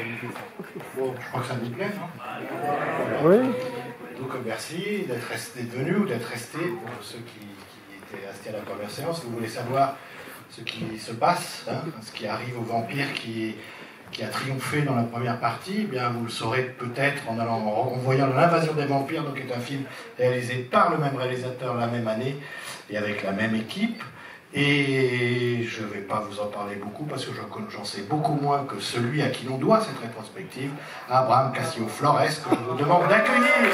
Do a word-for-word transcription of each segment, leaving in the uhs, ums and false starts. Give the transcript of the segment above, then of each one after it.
Bon, je crois que ça vous plaît, non? Oui. Donc, merci d'être venu ou d'être resté, pour ceux qui, qui étaient restés à la première séance. Vous voulez savoir ce qui se passe, hein, ce qui arrive au vampire qui, qui a triomphé dans la première partie, eh bien vous le saurez peut-être en, allant, en voyant L'Invasion des vampires, donc qui est un film réalisé par le même réalisateur la même année et avec la même équipe. Et je ne vais pas vous en parler beaucoup parce que j'en sais beaucoup moins que celui à qui l'on doit cette rétrospective, Abraham Castillo Flores, que je vous demande d'accueillir.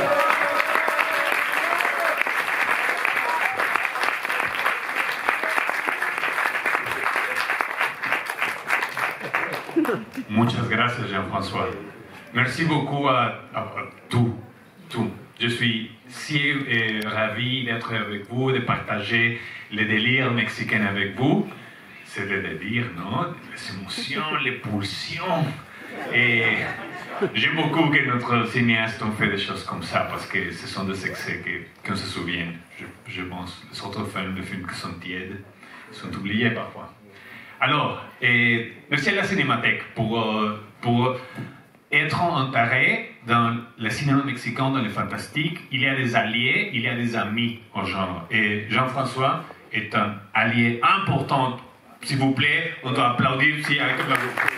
Muchas gracias, Jean-François. Merci beaucoup à, à, à tout, tout. Je suis si euh, ravi d'être avec vous, de partager le délire mexicain avec vous. C'est le délire, non? Les émotions, les pulsions. Et j'aime beaucoup que notre cinéaste ait fait des choses comme ça, parce que ce sont des excès qu'on se souvient. Je, je pense, les autres films, les films qui sont tièdes, sont oubliés parfois. Alors, euh, merci à la Cinémathèque pour, euh, pour être enterré dans le cinéma mexicain, dans le fantastique. Il y a des alliés, il y a des amis au genre. Et Jean-François est un allié important. S'il vous plaît, on doit applaudir ici avec la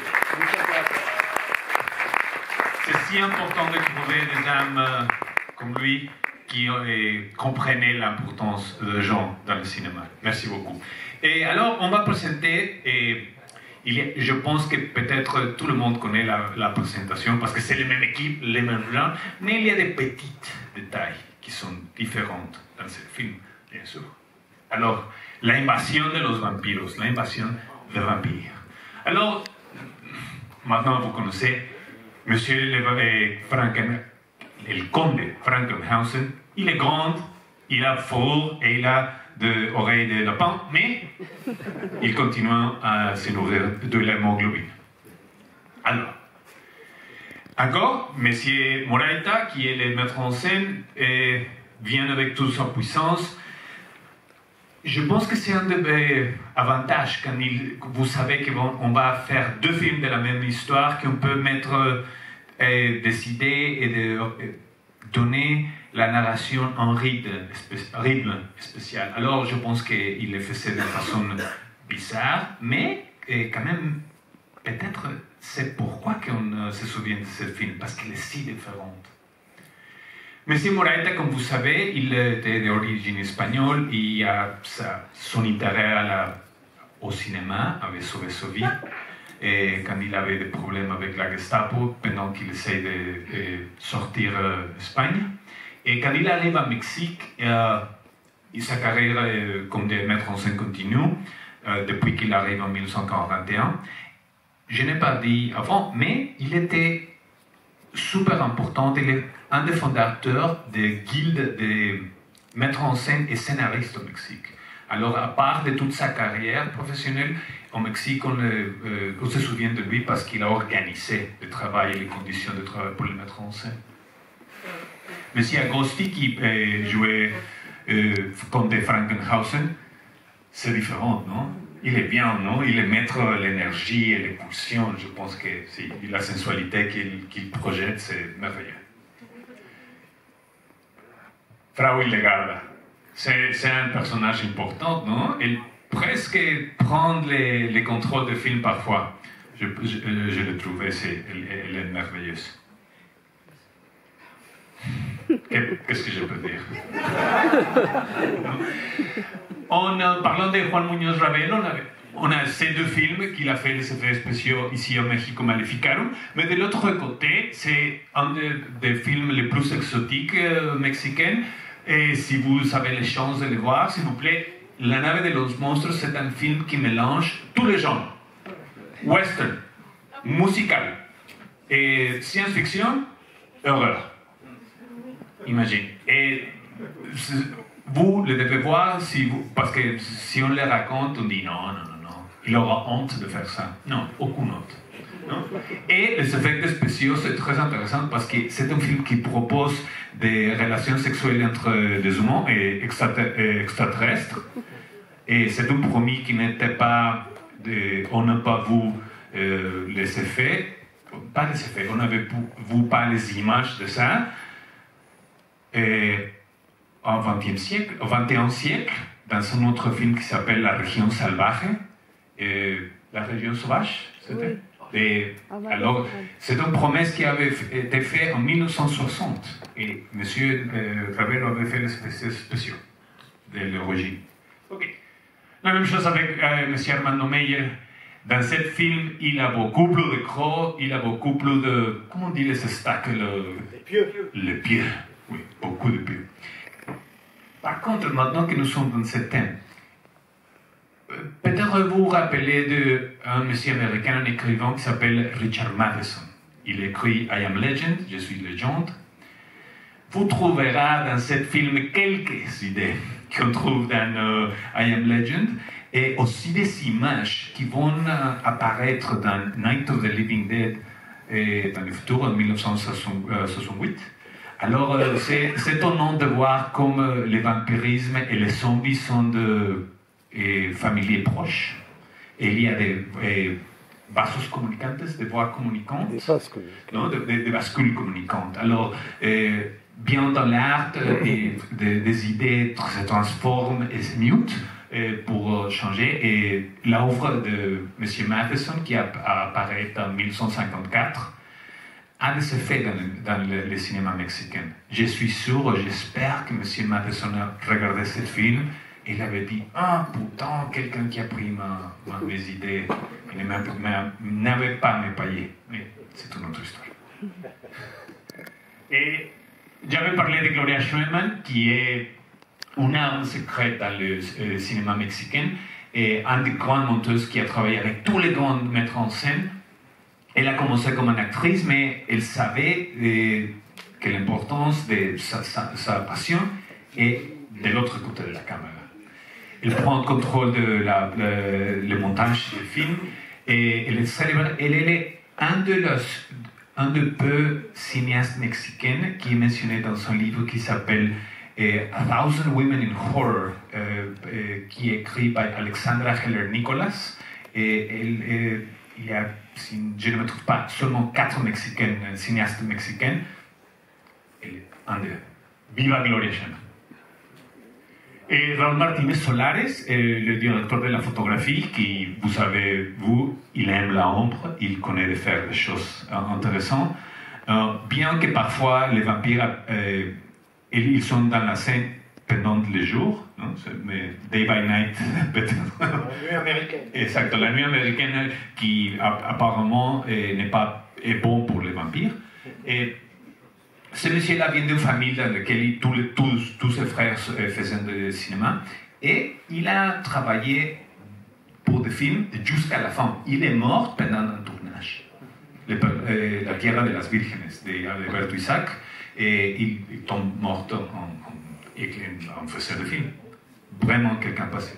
C'est si important de trouver des âmes euh, comme lui qui euh, comprenaient l'importance de Jean dans le cinéma. Merci beaucoup. Et alors, on va présenter, et il y a, je pense que peut-être tout le monde connaît la, la présentation parce que c'est la même équipe, les mêmes gens, mais il y a des petits détails qui sont différents dans ce film, bien sûr. Alors, l'invasion de los vampiros, l'invasion des vampires. Alors, maintenant vous connaissez Monsieur le, Franken, le comte Frankenhausen. Il est grand, il a fourrure et il a de oreilles de lapin, mais il continue à se nourrir de l'hémoglobine. Alors, encore, M. Moraita, qui est le maître en scène, et vient avec toute sa puissance. Je pense que c'est un des avantages quand il, vous savez qu'on va faire deux films de la même histoire, qu'on peut mettre euh, des idées et de, euh, donner la narration en rythme, rythme spécial. Alors je pense qu'il le faisait de façon bizarre, mais euh, quand même, peut-être c'est pourquoi on euh, se souvient de ce film, parce qu'il est si différent. Monsieur Moraita, comme vous savez, il était d'origine espagnole, il a sa, son intérêt à la, au cinéma, avait sauvé sa vie, et quand il avait des problèmes avec la Gestapo, pendant qu'il essaie de, de sortir d'Espagne. Et quand il arrive à Mexique, euh, sa carrière euh, comme de maître en scène continue, euh, depuis qu'il arrive en mille neuf cent quarante et un. Je n'ai pas dit avant, mais il était super important. Il est un des fondateurs des guildes des maîtres en scène et scénaristes au Mexique. Alors, à part de toute sa carrière professionnelle, au Mexique, on, le, euh, on se souvient de lui parce qu'il a organisé le travail et les conditions de travail pour les mettre en scène. Monsieur Agosti, qui euh, jouait euh, comme de Frankenhausen, c'est différent, non? Il est bien, non? Il est maître l'énergie et les pulsions. Je pense que si, la sensualité qu'il qu'il projette, c'est merveilleux. Frau Hildegarda, c'est un personnage important, non? Elle presque prend les, les contrôles de film parfois. Je, je, je l'ai trouvé, elle, elle est merveilleuse. Qu'est-ce que je peux dire? En parlant de Juan Muñoz Rabel, on a, on a ces deux films qu'il a fait des effets spéciaux ici au Mexico, Maleficarum, mais de l'autre côté, c'est un des, des films les plus exotiques euh, mexicains, et si vous avez les chances de le voir, s'il vous plaît, La nave de los monstruos, c'est un film qui mélange tous les genres. Western, musical, et science-fiction, horreur. Imagine. Et vous le devez voir si vous, parce que si on le raconte, on dit non, non, non, non. Il aura honte de faire ça. Non, aucune honte. Non? Et les effets spéciaux, c'est très intéressant parce que c'est un film qui propose des relations sexuelles entre des humains et extraterrestres. Et c'est un premier qui n'était pas, de, on n'a pas vu euh, les effets. pas des effets, on n'avait vu pas les images de ça. Et au vingtième siècle, au vingt et unième siècle, dans un autre film qui s'appelle La région salvaje, et La région sauvage, c'était. Oui. Et, alors, c'est une promesse qui avait été faite en mille neuf cent soixante. Et M. Euh, Ravelo avait fait les effets spéciaux de l'origine. Ok. La même chose avec euh, M. Armando Meyer. Dans ce film, il a beaucoup plus de crocs, il a beaucoup plus de. Comment on dit les stacks? Les pieux. Les pieux, oui, beaucoup de pieux. Par contre, maintenant que nous sommes dans ce thème, peut-être vous vous rappelez d'un monsieur américain, un écrivain qui s'appelle Richard Matheson. Il écrit I Am Legend, Je suis légende. Vous trouverez dans ce film quelques idées qu'on trouve dans euh, I Am Legend et aussi des images qui vont euh, apparaître dans Night of the Living Dead et dans le futur en mille neuf cent soixante-huit. Alors, euh, c'est étonnant de voir comme euh, le vampirisme et les zombies sont de euh, familles proches. Et il y a des euh, vasos communicantes, des voies communicantes. Des bascules. Non, des, des, des bascules communicantes. Alors, euh, bien dans l'art, euh, des, des idées se transforment et se mutent euh, pour changer. Et l'œuvre de M. Matheson, qui a, a apparaît en mille neuf cent cinquante-quatre, a des effets dans le, dans le, le cinéma mexicain. Je suis sûr, j'espère que M. Matheson a regardé ce film et il avait dit « Ah, pourtant, quelqu'un qui a pris ma, ma, mes idées, il n'avait pas me payé. » Mais c'est une autre histoire. Et j'avais parlé de Gloria Schweman, qui est une arme secrète dans le euh, cinéma mexicain et une des grandes monteuses qui a travaillé avec tous les grands maîtres en scène. Elle a commencé comme une actrice, mais elle savait euh, que l'importance de sa, sa, sa passion est de l'autre côté de la caméra. Elle prend le contrôle de la, le, le montage du film et elle est célèbre. Elle est un de los, un de peu cinéastes mexicains qui est mentionné dans son livre qui s'appelle euh, A Thousand Women in Horror, euh, euh, qui est écrit par Alexandra Heller Nicholas. Et elle, euh, il y a, si je ne me trompe pas, seulement quatre Mexicains, cinéastes mexicains. Et un d'eux. Viva Gloria Schweman. Et Raúl Martínez Solares, le directeur de la photographie, qui, vous savez, vous, il aime la ombre, il connaît de faire des choses intéressantes. Euh, bien que parfois les vampires, euh, ils sont dans la scène pendant les jours, non? Mais day by night, peut-être. La nuit américaine. Exact, la nuit américaine qui apparemment n'est pas est bon pour les vampires. Et ce monsieur-là vient d'une famille dans laquelle tous, les, tous, tous ses frères faisaient du cinéma et il a travaillé pour des films jusqu'à la fin. Il est mort pendant un tournage. Le, euh, la Tierra de las Vírgenes de Alberto Isaac et il, il tombe mort en, en, en faisant le film. Vraiment quelqu'un passionné.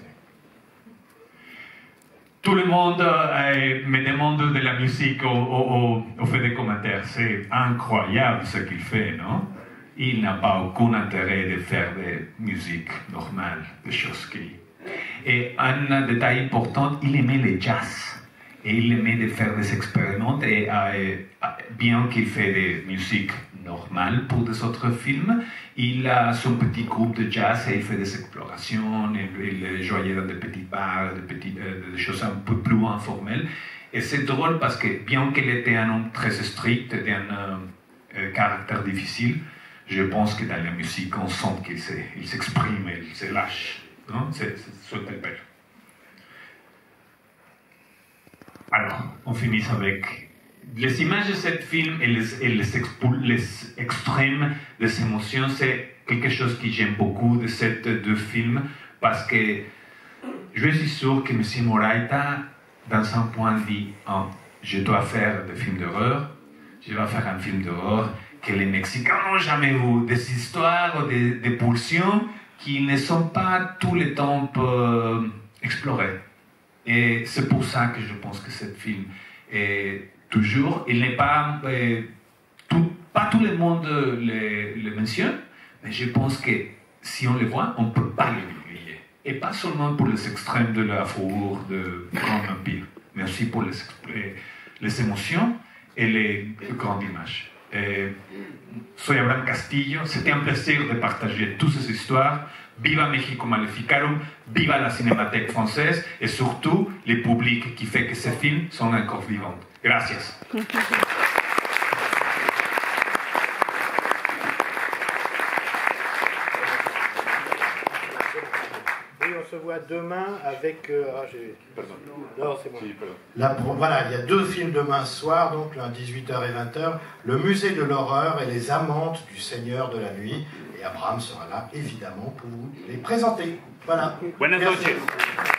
Tout le monde euh, me demande de la musique au, au, au fait des commentaires. C'est incroyable ce qu'il fait, non? Il n'a pas aucun intérêt de faire des musiques normales, des choses qui... Et un détail important, il aimait le jazz. Et il aimait de faire des expériments. Et euh, bien qu'il fait des musiques normales pour des autres films, il a son petit groupe de jazz et il fait des explorations, il jouait dans des petits bars, des, petits, euh, des choses un peu plus informelles. Et c'est drôle parce que bien qu'il était un homme très strict, d'un euh, euh, caractère difficile, je pense que dans la musique, on sent qu'il s'exprime, il se lâche. C'est ce belle. Alors, on finit avec les images de ce film et les, et les, les extrêmes des émotions, c'est quelque chose que j'aime beaucoup de ces deux films parce que je suis sûr que M. Moraita, dans un point, dit oh, je dois faire des films d'horreur, je dois faire un film d'horreur que les Mexicains n'ont jamais vu, des histoires, des, des pulsions qui ne sont pas tout le temps euh, explorées. Et c'est pour ça que je pense que ce film est toujours, il n'est pas, euh, tout, pas tout le monde le, le mentionne, mais je pense que si on le voit, on ne peut pas l'oublier. Et pas seulement pour les extrêmes de la fourrure de grand empire, mais aussi pour les, les émotions et les grandes images. Et soy Abraham Castillo, c'était un plaisir de partager toutes ces histoires. Viva México Maleficarum, viva la Cinémathèque française et surtout le public qui fait que ces films sont encore vivants. Gracias. On se voit demain avec... Euh, ah, j'ai... Pardon. Non, c'est bon. Là, pour, voilà, il y a deux films demain soir, donc à dix-huit heures et vingt heures. Le Musée de l'horreur et les amantes du Seigneur de la nuit. Et Abraham sera là, évidemment, pour vous les présenter. Voilà. Buenas noches.